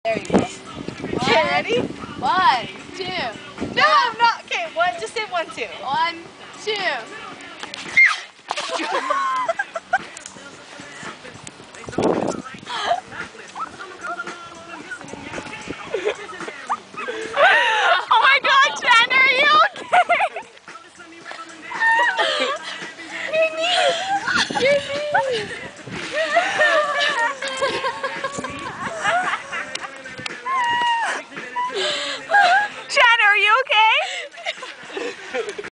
There you go. Okay, ready? 1, 2. No, not. Okay, one. Just say 1, 2. 1, 2.